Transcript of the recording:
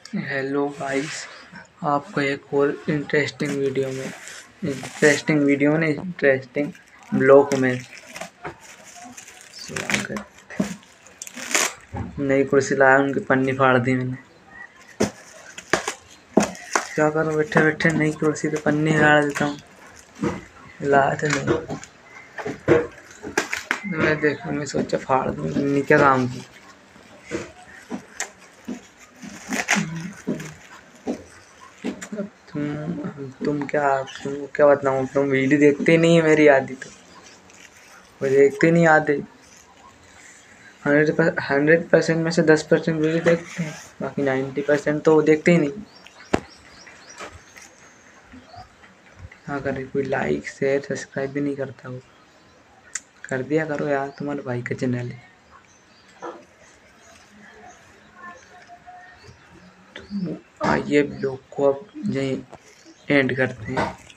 Hello guys, आपका एक और इंटरेस्टिंग ब्लॉग में स्वागत। नई कुर्सी लाया, उनकी पन्नी फाड़ दी मैंने। क्या करूं, बैठे बैठे नई कुर्सी तो पन्नी फाड़ देता हूँ। लाया तो नहीं, मैं सोचा फाड़ दूँ, पन्नी क्या काम की। तुमको क्या बताऊँ, तुम वीडियो देखते ही नहीं है मेरी आदि तो। वो देखते नहीं आते। 100% में से 10% वीडियो देखते हैं, बाकी 90% तो वो देखते ही नहीं। हाँ, करे कोई लाइक शेयर सब्सक्राइब भी नहीं करता। वो कर दिया करो यार, तुम्हारे भाई का चैनल है। आइए ब्लॉग को अब यहीं एंड करते हैं।